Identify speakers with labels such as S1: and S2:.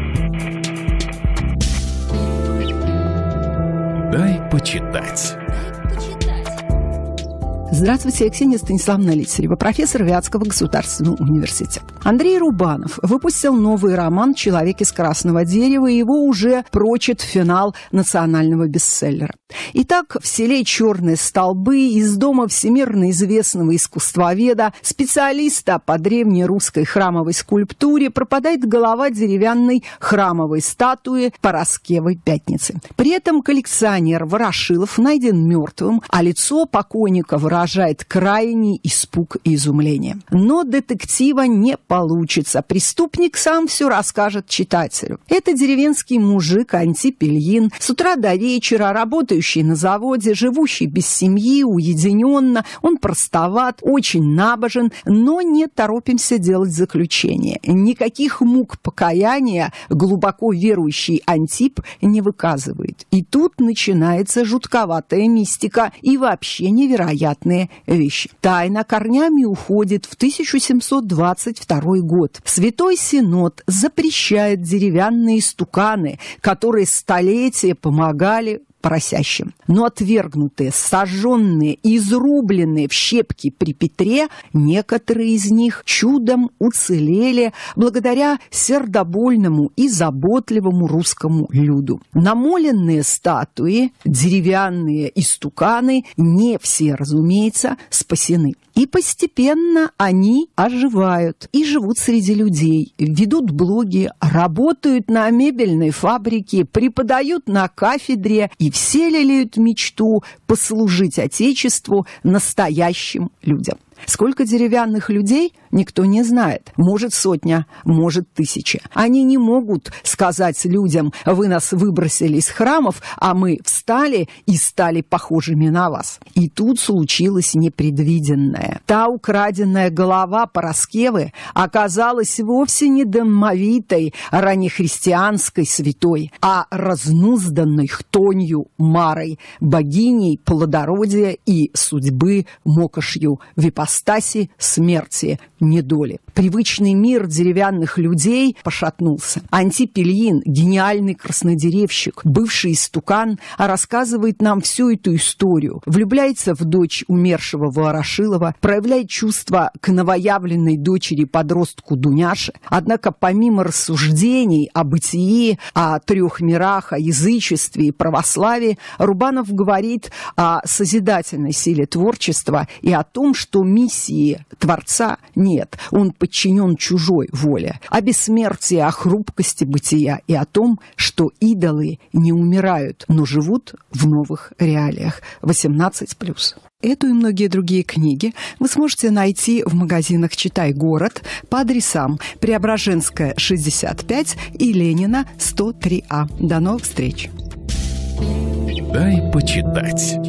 S1: Дай почитать.
S2: Здравствуйте, Ксения Станиславовна Лицарева, профессор Вятского государственного университета. Андрей Рубанов выпустил новый роман «Человек из красного дерева», и его уже прочит в финал национального бестселлера. Итак, в селе Черные Столбы из дома всемирно известного искусствоведа, специалиста по древнерусской храмовой скульптуре, пропадает голова деревянной храмовой статуи Параскевой Пятницы. При этом коллекционер Ворошилов найден мертвым, а лицо покойника выражает крайний испуг и изумление. Но детектива не получится. Преступник сам все расскажет читателю. Это деревенский мужик Антип Ильин, с утра до вечера работающий на заводе, живущий без семьи, уединенно. Он простоват, очень набожен, но не торопимся делать заключение. Никаких мук покаяния глубоко верующий Антип не выказывает. И тут начинается жутковатая мистика и вообще невероятная вещи. Тайна корнями уходит в 1722 год. Святой Синод запрещает деревянные истуканы, которые столетия помогали просящим. Но отвергнутые, сожженные, изрубленные в щепки при Петре, некоторые из них чудом уцелели благодаря сердобольному и заботливому русскому люду. Намоленные статуи, деревянные истуканы, не все, разумеется, спасены. И постепенно они оживают и живут среди людей, ведут блоги, работают на мебельной фабрике, преподают на кафедре и все лелеют мечту послужить Отечеству настоящим людям. Сколько деревянных людей, никто не знает. Может 100, может 1000. Они не могут сказать людям: вы нас выбросили из храмов, а мы встали и стали похожими на вас. И тут случилось непредвиденное. Та украденная голова Параскевы оказалась вовсе не домовитой, раннехристианской святой, а разнузданной хтонью Марой, богиней плодородия и судьбы мокошью в ипостаси смерти недоли. Привычный мир деревянных людей пошатнулся. Антип Ильин, гениальный краснодеревщик, бывший истукан, рассказывает нам всю эту историю. Влюбляется в дочь умершего Ворошилова, проявляет чувства к новоявленной дочери-подростку Дуняше. Однако помимо рассуждений о бытии, о 3 мирах, о язычестве и православии, Рубанов говорит о созидательной силе творчества и о том, что миссии Творца нет. Он подчинен чужой воле. О бессмертии, о хрупкости бытия и о том, что идолы не умирают, но живут в новых реалиях. 18+. Эту и многие другие книги вы сможете найти в магазинах «Читай город» по адресам Преображенская, 65 и Ленина, 103А. До новых встреч!
S1: Дай почитать.